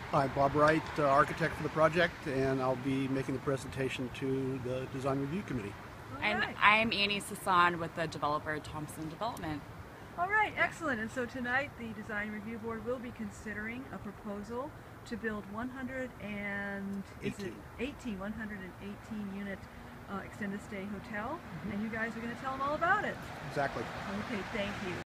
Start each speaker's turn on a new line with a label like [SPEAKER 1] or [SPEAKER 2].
[SPEAKER 1] Hi, Bob Wright, architect for the project, and I'll be making the presentation to the Design Review Committee.
[SPEAKER 2] And I'm Annie Sasson with the developer Thompson Development.
[SPEAKER 3] All right, excellent. And so tonight the Design Review Board will be considering a proposal to build 118 unit extended stay hotel. And you guys are going to tell them all about it.
[SPEAKER 1] Exactly.
[SPEAKER 3] Okay, thank you.